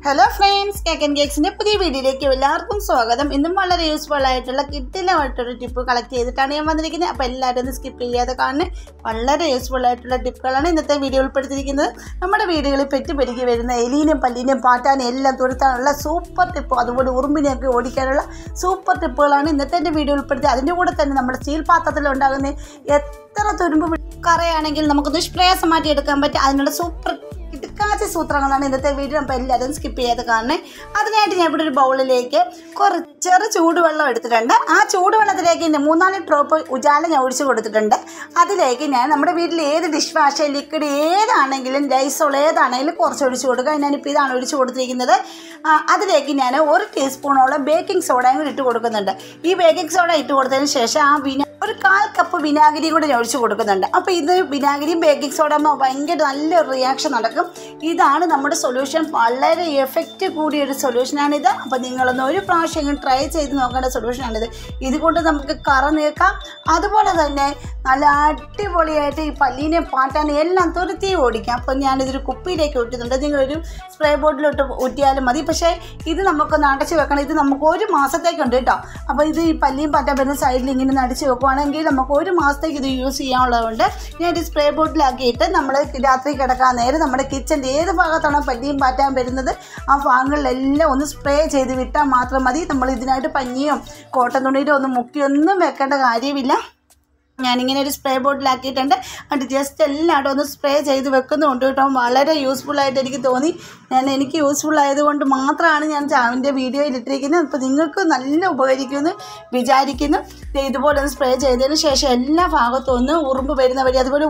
Hello friends, cake and കേക്സിൻ്റെ പുതിയ വീഡിയോയിലേക്ക് എല്ലാവർക്കും സ്വാഗതം. ഇന്നും വളരെ യൂസ്ഫുൾ ആയിട്ടുള്ള കിട്ടിലമായിട്ടൊരു ടിപ്പ് കളക്ട് ചെയ്തിട്ടാണ് ഞാൻ വന്നിരിക്കുന്നത്. അപ്പോൾ എല്ലാവരും ഒന്ന് സ്കിപ്പ് ചെയ്യാതെ കാണുന്നത് വളരെ യൂസ്ഫുൾ ആയിട്ടുള്ള ടിപ്പുകളാണ് ഇന്നത്തെ വീഡിയോ ഉൾപ്പെടുത്തിയിരിക്കുന്നത്. നമ്മുടെ വീടുകളിൽ പെറ്റുപെരുകി വരുന്ന എലീനും പല്ലീനും പാറ്റാനും എല്ലാം തുരത്താനുള്ള സൂപ്പർ ടിപ്പ്, അതുപോലെ ഉറുമ്പിനെയൊക്കെ ഓടിക്കാനുള്ള സൂപ്പർ ടിപ്പുകളാണ് ഇന്നത്തെ എൻ്റെ വീഡിയോ ഉൾപ്പെടുത്തി. അതിൻ്റെ കൂടെ തന്നെ നമ്മുടെ സ്റ്റീൽ പാത്രത്തിൽ ഉണ്ടാകുന്ന എത്ര തുരുമ്പ് കറയാണെങ്കിൽ നമുക്കൊന്ന് സ്പ്രേസ് മാറ്റിയെടുക്കാൻ പറ്റും. അതിനുള്ള സൂപ്പർ കിടക്കാച്ച സൂത്രങ്ങളാണ് ഇന്നത്തെ വീഡിയോ. അപ്പോൾ എല്ലാവരും സ്കിപ്പ് ചെയ്ത് കാണണേ. അതിനായിട്ട് ഞാൻ ഇവിടെ ഒരു ബൗളിലേക്ക് കുറച്ചേറെ ചൂടുവെള്ളം എടുത്തിട്ടുണ്ട്. ആ ചൂടുവെള്ളത്തിലേക്ക് 3-4 ഡ്രോപ്പ് ഉജാല ഞാൻ ഒഴിച്ച് കൊടുത്തിട്ടുണ്ട്. അതിലേക്ക് ഞാൻ നമ്മുടെ വീട്ടിൽ ഏത് ഡിഷ് വാഷ് ലിക്വിഡ് ഏതാണെങ്കിലും ലൈസോൾ ഏതാണെങ്കിലും കുറച്ച് ഒഴിച്ച് കൊടുക്കുക. ഞാനിപ്പോൾ ഇതാണ് ഒഴിച്ച് കൊടുത്തിരിക്കുന്നത്. അതിലേക്ക് ഞാൻ 1 ടീസ്പൂണോളം ബേക്കിംഗ് സോഡയും കൂടി ഇട്ട് കൊടുക്കുന്നുണ്ട്. ഈ ബേക്കിംഗ് സോഡ ഇട്ട് കൊടുത്തതിന് ശേഷം ഒരു 1/4 കപ്പ് വിനാഗിരി കൂടി ഞാൻ ഒഴിച്ച് കൊടുക്കുന്നുണ്ട്. അപ്പോൾ ഇത് വിനാഗിരിയും ബേക്കിംഗ് സോഡ ഭയങ്കര നല്ലൊരു റിയാക്ഷൻ നടക്കും. ഇതാണ് നമ്മുടെ സൊല്യൂഷൻ. വളരെ എഫക്റ്റ് കൂടിയൊരു സൊല്യൂഷനാണിത്. അപ്പോൾ നിങ്ങളൊന്ന് ഒരു പ്രാവശ്യം ട്രൈ ചെയ്ത് നോക്കേണ്ട സൊല്യൂഷനാണിത്. ഇതുകൊണ്ട് നമുക്ക് കറ നീക്കാം, അതുപോലെ തന്നെ നല്ല അടിപൊളിയായിട്ട് ഈ പല്ലീനെ പാറ്റാനെ എല്ലാം തുരത്തി ഓടിക്കാം. അപ്പോൾ ഞാനിതൊരു കുപ്പിയിലേക്ക് ഇട്ടിട്ടുണ്ട്. നിങ്ങളൊരു സ്പ്രേ ബോട്ടിലോട്ട് ഊറ്റിയാലും മതി. പക്ഷേ ഇത് നമുക്കൊന്ന് അടച്ച് വെക്കണം. ഇത് നമുക്ക് 1 മാസത്തേക്കുണ്ട് കേട്ടോ. അപ്പോൾ ഇത് ഈ പല്ലിയും പാറ്റാൻ വരുന്ന സൈഡിൽ ഇങ്ങനെ അടിച്ച് വെക്കുകയാണെങ്കിൽ നമുക്ക് 1 മാസത്തേക്ക് ഇത് യൂസ് ചെയ്യാനുള്ളതുകൊണ്ട് ഞാൻ ഒരു സ്പ്രേ ബോട്ടിലാക്കിയിട്ട് നമ്മൾ രാത്രി കിടക്കാൻ നേരം നമ്മുടെ കിച്ചൻ്റെ ഏത് ഭാഗത്താണോ പല്ലിയും പാറ്റാൻ വരുന്നത് ആ ഭാഗങ്ങളിലെല്ലാം ഒന്ന് സ്പ്രേ ചെയ്ത് വിട്ടാൽ മാത്രം മതി. നമ്മൾ ഇതിനായിട്ട് പഞ്ഞിയോ കോട്ടൺ തുണിയിലോ ഒന്നും മുക്കിയൊന്നും വെക്കേണ്ട കാര്യമില്ല. ഞാനിങ്ങനെ ഒരു സ്പ്രേ ബോട്ടിലാക്കിയിട്ടുണ്ട്. അത് ജസ്റ്റ് എല്ലായിടും ഒന്ന് സ്പ്രേ ചെയ്ത് വെക്കുന്നുണ്ട് കേട്ടോ. വളരെ യൂസ്ഫുള്ളായിട്ട് എനിക്ക് തോന്നി. എനിക്ക് യൂസ്ഫുൾ ആയതുകൊണ്ട് മാത്രമാണ് ഞാൻ ചാവിൻ്റെ വീഡിയോയിൽ ഇട്ടിരിക്കുന്നത്. അപ്പോൾ നിങ്ങൾക്ക് നല്ല ഉപകരിക്കുമെന്ന് വിചാരിക്കുന്നു. ഇതുപോലെ ഒന്ന് സ്പ്രേ ചെയ്തതിന് ശേഷം എല്ലാ ഭാഗത്തും ഒന്ന് ഉറുമ്പ് വരുന്ന വഴി, അതുപോലെ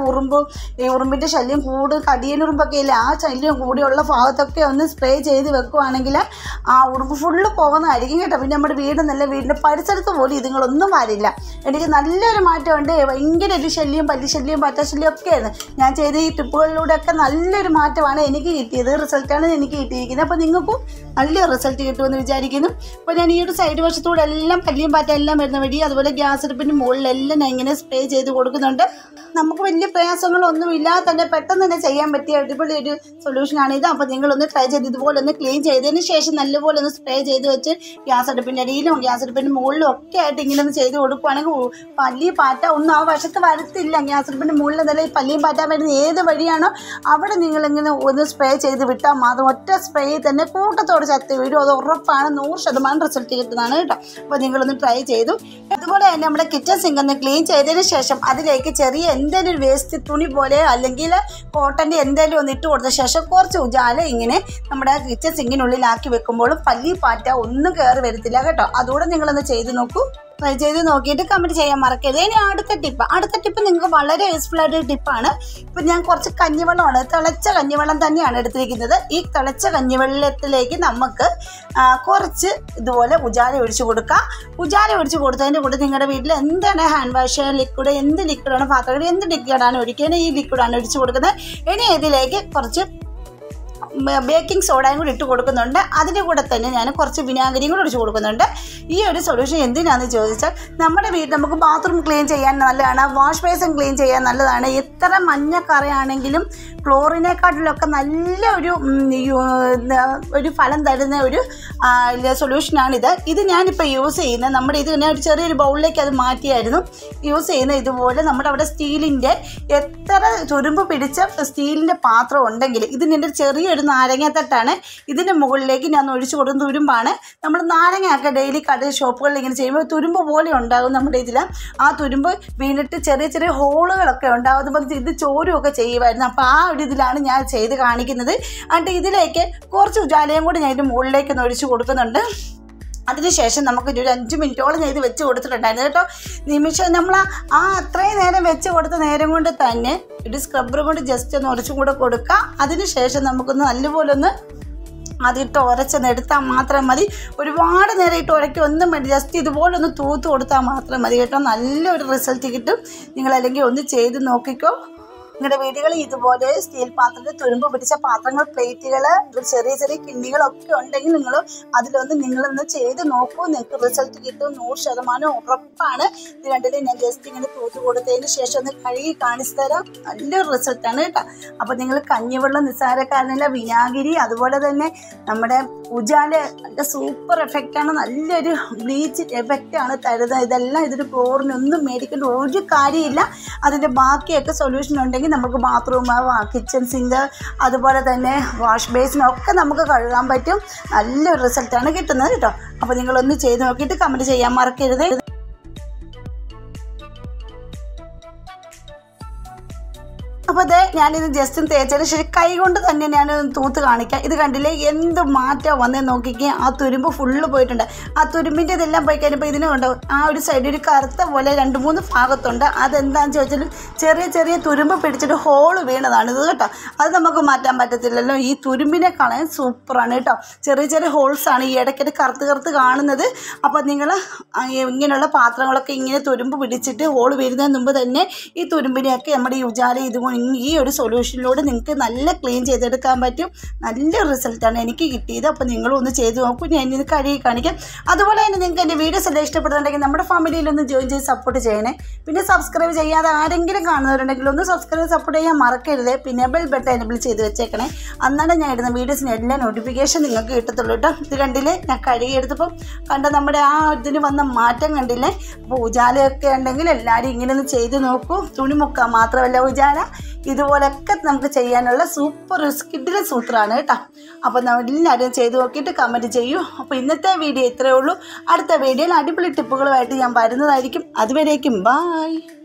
ഈ ഉറുമ്പിൻ്റെ ശല്യം കടിയനുറുമ്പൊക്കെ ഇല്ല, ആ ശല്യം കൂടിയുള്ള ഭാഗത്തൊക്കെ ഒന്ന് സ്പ്രേ ചെയ്ത് വെക്കുവാണെങ്കിൽ ആ ഉറുമ്പ് ഫുള്ള് പോകുന്നതായിരിക്കും കേട്ടോ. പിന്നെ നമ്മുടെ വീടിൻ്റെ പരിസരത്ത് പോലും ഇതുങ്ങളൊന്നും വരില്ല. എനിക്ക് നല്ലൊരു മാറ്റമുണ്ട്. ഭയങ്കര എലിശല്യം, പല്ലിശല്യം, പാറ്റശല്യം ഒക്കെയായിരുന്നു. ഞാൻ ചെയ്ത ഈ ടിപ്പുകളിലൂടെയൊക്കെ നല്ലൊരു മാറ്റമാണ് എനിക്ക് കിട്ടിയത്. റിസൾട്ടാണ് എനിക്ക് കിട്ടിയിരിക്കുന്നത്. അപ്പോൾ നിങ്ങൾക്കും നല്ല റിസൾട്ട് കിട്ടുമെന്ന് വിചാരിക്കുന്നു. അപ്പോൾ ഞാൻ ഈ ഒരു സൈഡ് വശത്തൂടെ എല്ലാം പല്ലിയും പാറ്റ എല്ലാം വരുന്ന വഴി, അതുപോലെ ഗ്യാസ് അടുപ്പിൻ്റെ മുകളിലെല്ലാം ഞാൻ ഇങ്ങനെ സ്പ്രേ ചെയ്ത് കൊടുക്കുന്നുണ്ട്. നമുക്ക് വലിയ പ്രയാസങ്ങളൊന്നുമില്ലാതെ തന്നെ പെട്ടെന്ന് തന്നെ ചെയ്യാൻ പറ്റിയ അടിപൊളി ഒരു സൊല്യൂഷനാണിത്. അപ്പോൾ നിങ്ങളൊന്ന് ട്രൈ ചെയ്ത് ഇതുപോലെ ഒന്ന് ക്ലീൻ ചെയ്തതിന് ശേഷം നല്ലപോലെ ഒന്ന് സ്പ്രേ ചെയ്ത് വെച്ച് ഗ്യാസ് അടുപ്പിൻ്റെ അടിയിലും ഗ്യാസ് അടുപ്പിൻ്റെ മുകളിലും ഒക്കെ ആയിട്ട് ഇങ്ങനെ ഒന്ന് ചെയ്ത് കൊടുക്കുകയാണെങ്കിൽ പല്ലി പാറ്റ ഒന്നും ആ വശത്ത് വരത്തില്ല. ഗ്യാസ് അടുപ്പിൻ്റെ മുകളിൽ നല്ല ഈ പല്ലിയും പാറ്റാൻ വരുന്ന ഏത് വഴിയാണോ അവിടെ നിങ്ങളിങ്ങനെ ഒന്ന് സ്പ്രേ ചെയ്ത് വിട്ടാൽ മാത്രം ഒറ്റ സ്പ്രേ തന്നെ കൂട്ടത്തോടെ ചത്തി വീഴും. അത് ഉറപ്പാണ്, 100% റിസൾട്ട് കിട്ടുന്നതാണ് കേട്ടോ. അപ്പോൾ നിങ്ങളൊന്ന് ട്രൈ ചെയ്തു. അതുപോലെ തന്നെ നമ്മുടെ കിച്ചൺ സിങ്ക് ഒന്ന് ക്ലീൻ ചെയ്തതിന് ശേഷം അതിലേക്ക് ചെറിയ എന്തെങ്കിലും ഒരു വേസ്റ്റ് തുണി പോലെ അല്ലെങ്കിൽ കോട്ടൻ്റെ എന്തെങ്കിലും ഒന്ന് ഇട്ട് കൊടുത്ത ശേഷം കുറച്ച് ഉജാല ഇങ്ങനെ നമ്മുടെ കിച്ചൺ സിങ്കിനുള്ളിലാക്കി വെക്കുമ്പോഴും പല്ലി പാറ്റ ഒന്നും കയറി വരത്തില്ല കേട്ടോ. അതുകൂടെ നിങ്ങളൊന്ന് ചെയ്ത് നോക്കൂ. ട്രൈ ചെയ്ത് നോക്കിയിട്ട് കമൻറ്റ് ചെയ്യാൻ മറക്കരുത്. ഇനി അടുത്ത ടിപ്പ് നിങ്ങൾക്ക് വളരെ യൂസ്ഫുൾ ആയിട്ടൊരു ടിപ്പാണ്. ഇപ്പം ഞാൻ കുറച്ച് കഞ്ഞിവെള്ളമാണ്, തിളച്ച കഞ്ഞിവെള്ളം തന്നെയാണ് എടുത്തിരിക്കുന്നത്. ഈ തിളച്ച കഞ്ഞിവെള്ളത്തിലേക്ക് നമുക്ക് കുറച്ച് ഇതുപോലെ ഉജാല ഒഴിച്ച് കൊടുക്കാം. ഉജാല ഒഴിച്ച് കൊടുത്തതിൻ്റെ കൂടെ നിങ്ങളുടെ വീട്ടിൽ എന്താണ് ഹാൻഡ് വാഷ് ലിക്വിഡ്, എന്ത് ലിക്വിഡാണ്, പാത്രങ്ങൾ എന്ത് ലിക്വിഡാണ് ഒഴിക്കുന്നത്, ഈ ലിക്വിഡാണ് ഒഴിച്ച് കൊടുക്കുന്നത്. ഇനി ഇതിലേക്ക് കുറച്ച് ബേക്കിംഗ് സോഡയും കൂടി ഇട്ട് കൊടുക്കുന്നുണ്ട്. അതിൻ്റെ കൂടെ തന്നെ ഞാൻ കുറച്ച് വിനാഗിരിയും കൂടി ഒഴിച്ച് കൊടുക്കുന്നുണ്ട്. ഈ ഒരു സൊല്യൂഷൻ എന്തിനാണെന്ന് ചോദിച്ചാൽ നമ്മുടെ വീട്ടിൽ നമുക്ക് ബാത്റൂം ക്ലീൻ ചെയ്യാൻ നല്ലതാണ്, വാഷ് ബേസിൻ ക്ലീൻ ചെയ്യാൻ നല്ലതാണ്. എത്ര മഞ്ഞക്കറയാണെങ്കിലും ക്ലോറിനെക്കാട്ടിലൊക്കെ നല്ല ഒരു ഫലം തരുന്ന ഒരു സൊല്യൂഷനാണിത്. ഇത് ഞാനിപ്പോൾ യൂസ് ചെയ്യുന്നത് നമ്മുടെ ഇത് ഞാൻ ഒരു ചെറിയൊരു ബൗളിലേക്ക് അത് മാറ്റിയായിരുന്നു യൂസ് ചെയ്യുന്നത്. ഇതുപോലെ നമ്മുടെ അവിടെ സ്റ്റീലിൻ്റെ എത്ര തുരുമ്പ് പിടിച്ച സ്റ്റീലിൻ്റെ പാത്രം ഉണ്ടെങ്കിൽ ഇതിൻ്റെ ചെറിയൊരു നാരങ്ങത്തട്ടാണ്. ഇതിൻ്റെ മുകളിലേക്ക് ഞാൻ ഒഴിച്ചു കൊടുക്കുന്ന തുരുമ്പാണ്. നമ്മൾ നാരങ്ങയൊക്കെ ഡെയിലി കടയിൽ ഷോപ്പുകളിൽ ഇങ്ങനെ ചെയ്യുമ്പോൾ തുരുമ്പ് പോലെ ഉണ്ടാകും നമ്മുടെ ഇതിൽ. ആ തുരുമ്പ് വീണിട്ട് ചെറിയ ചെറിയ ഹോളുകളൊക്കെ ഉണ്ടാകുമ്പോൾ ഇത് ചോരുമൊക്കെ ചെയ്യുമായിരുന്നു. അപ്പോൾ ആ ഒരു ഇതിലാണ് ഞാൻ ചെയ്ത് കാണിക്കുന്നത്. എന്നിട്ട് ഇതിലേക്ക് കുറച്ച് ഉജാലയും കൂടി ഞാൻ ഇതിൻ്റെ മുകളിലേക്ക് ഒന്ന് ഒഴിച്ച് കൊടുക്കുന്നുണ്ട്. അതിനുശേഷം നമുക്കൊരു 5 മിനിറ്റോളം ഞാൻ ഇത് വെച്ച് കൊടുത്തിട്ടുണ്ടായിരുന്നു കേട്ടോ. നിമിഷം നമ്മൾ അത്രയും നേരം വെച്ച് കൊടുത്ത നേരം കൊണ്ട് തന്നെ ഒരു സ്ക്രബ്ബർ കൊണ്ട് ജസ്റ്റ് ഒന്ന് ഉരച്ചും കൂടെ കൊടുക്കുക. അതിനുശേഷം നമുക്കൊന്ന് നല്ലപോലെ ഒന്ന് അതിട്ട് ഉരച്ചെടുത്താൽ മാത്രം മതി. ഒരുപാട് നേരം ഇട്ട് ഉരയ്ക്ക് ഒന്നും വേണ്ടി, ജസ്റ്റ് ഇതുപോലെ ഒന്ന് തൂത്ത് കൊടുത്താൽ മാത്രം മതി കേട്ടോ. നല്ലൊരു റിസൾട്ട് കിട്ടും. നിങ്ങളല്ലെങ്കിൽ ഒന്ന് ചെയ്ത് നോക്കിക്കോ. നിങ്ങളുടെ വീടുകൾ ഇതുപോലെ സ്റ്റീൽ പാത്രത്തിൽ തുരുമ്പ് പിടിച്ച പാത്രങ്ങൾ, പ്ലേറ്റുകൾ, ചെറിയ ചെറിയ കിണ്ണികളൊക്കെ ഉണ്ടെങ്കിൽ നിങ്ങളൊന്ന് ചെയ്ത് നോക്കൂ. നിങ്ങൾക്ക് റിസൾട്ട് കിട്ടും, 100% ഉറപ്പാണ്. ഇത് കണ്ടില്ലേ, ഞാൻ ജസ്റ്റ് ഇങ്ങനെ തൂത്ത് കൊടുത്തതിന് ശേഷം ഒന്ന് കഴുകി കാണിച്ചു തരാം. നല്ലൊരു റിസൾട്ടാണ് കേട്ടോ. അപ്പോൾ നിങ്ങൾ കഞ്ഞിവെള്ളം നിസ്സാരക്കാരനല്ല, വിനാഗിരി, അതുപോലെ തന്നെ നമ്മുടെ ഉജാല നല്ല സൂപ്പർ എഫക്റ്റാണ്, നല്ലൊരു ബ്ലീച്ച് എഫക്റ്റാണ് തരുന്നത്. ഇതെല്ലാം ഇതിന് ക്ലോറിനൊന്നും മേടിക്കേണ്ട ഒരു കാര്യമില്ല. അതിൻ്റെ ബാക്കിയൊക്കെ സൊല്യൂഷൻ ഉണ്ടെങ്കിൽ നമുക്ക് ബാത്റൂം, കിച്ചൺ സിങ്ക്, അതുപോലെ തന്നെ വാഷ് ബേസിനൊക്കെ നമുക്ക് കഴുകാൻ പറ്റും. നല്ലൊരു റിസൾട്ടാണ് കിട്ടുന്നത് കേട്ടോ. അപ്പോൾ നിങ്ങളൊന്ന് ചെയ്ത് നോക്കിയിട്ട് കമൻറ്റ് ചെയ്യാൻ മറക്കരുത്. അപ്പോൾ അതെ, ഞാനിത് ജസ്റ്റ് തേച്ചതിന് ശേഷം കൈ കൊണ്ട് തന്നെ ഞാൻ തൂത്ത് കാണിക്കാം. ഇത് കണ്ടില്ലേ, എന്ത് മാറ്റം വന്നേ നോക്കിക്കേ. ആ തുരുമ്പ് ഫുള്ള് പോയിട്ടുണ്ട്. ആ തുരുമ്പിൻ്റെ ഇതെല്ലാം പോയി കഴിഞ്ഞപ്പോൾ ഇതിന് കണ്ടോ, ആ ഒരു സൈഡിൽ ഒരു കറുത്ത പോലെ 2-3 ഭാഗത്തുണ്ട്. അതെന്താണെന്ന് ചോദിച്ചാൽ ചെറിയ ചെറിയ തുരുമ്പ് പിടിച്ചിട്ട് ഹോള് വീണതാണ് ഇത് കേട്ടോ. അത് നമുക്ക് മാറ്റാൻ പറ്റത്തില്ലല്ലോ. ഈ തുരുമ്പിനെ കളയാൻ സൂപ്പറാണ് കേട്ടോ. ചെറിയ ചെറിയ ഹോൾസാണ് ഈ ഇടയ്ക്കിടെ കറുത്ത് കാണുന്നത്. അപ്പോൾ നിങ്ങൾ ഇങ്ങനെയുള്ള പാത്രങ്ങളൊക്കെ ഇങ്ങനെ തുരുമ്പ് പിടിച്ചിട്ട് ഹോള് വരുന്നതിന് മുമ്പ് തന്നെ ഈ തുരുമ്പിനെയൊക്കെ നമ്മുടെ ഈ ഉജാല ഈ ഒരു സൊല്യൂഷനിലൂടെ നിങ്ങൾക്ക് നല്ല ക്ലീൻ ചെയ്തെടുക്കാൻ പറ്റും. നല്ല റിസൾട്ടാണ് എനിക്ക് കിട്ടിയത്. അപ്പോൾ നിങ്ങളൊന്ന് ചെയ്ത് നോക്കൂ. ഞാൻ ഇത് കഴുകി കാണിക്കാം. അതുപോലെ തന്നെ നിങ്ങൾക്ക് എൻ്റെ വീഡിയോസ് എല്ലാം ഇഷ്ടപ്പെടുന്നുണ്ടെങ്കിൽ നമ്മുടെ ഫാമിലിയിലൊന്ന് ജോയിൻ ചെയ്ത് സപ്പോർട്ട് ചെയ്യണേ. പിന്നെ സബ്സ്ക്രൈബ് ചെയ്യാതെ ആരെങ്കിലും കാണുന്നവരുണ്ടെങ്കിൽ ഒന്ന് സബ്സ്ക്രൈബ് സപ്പോർട്ട് ചെയ്യാൻ മറക്കരുത്. പിന്നെ ബെൽ ബട്ടൺ എനേബിൾ ചെയ്ത് വെച്ചേക്കണേ. അന്നാണ് ഞാൻ ഇടുന്ന വീഡിയോസിന് എല്ലാ നോട്ടിഫിക്കേഷൻ നിങ്ങൾക്ക് കിട്ടത്തുള്ളൂ കേട്ടോ. ഇത് കണ്ടില്ലേ, ഞാൻ കഴുകി എടുത്തപ്പം നമ്മുടെ ആ ഇതിന് വന്ന മാറ്റം കണ്ടില്ലേ. അപ്പോൾ ഉജാലയൊക്കെ ഉണ്ടെങ്കിൽ എല്ലാവരും ഇങ്ങനെ ഒന്ന് ചെയ്ത് നോക്കൂ. തുണി മുക്കാൻ മാത്രമല്ല ഉജാല, ഇതുപോലൊക്കെ നമുക്ക് ചെയ്യാനുള്ള സൂപ്പർ കിഡിലെ സൂത്രമാണ് കേട്ടോ. അപ്പോൾ എല്ലാവരും ചെയ്ത് നോക്കിയിട്ട് കമൻറ്റ് ചെയ്യൂ. അപ്പോൾ ഇന്നത്തെ വീഡിയോ ഇത്രയേ ഉള്ളൂ. അടുത്ത വീഡിയോയിൽ അടിപൊളി ടിപ്പുകളുമായിട്ട് ഞാൻ വരുന്നതായിരിക്കും. അതുവരേക്കും ബായ്.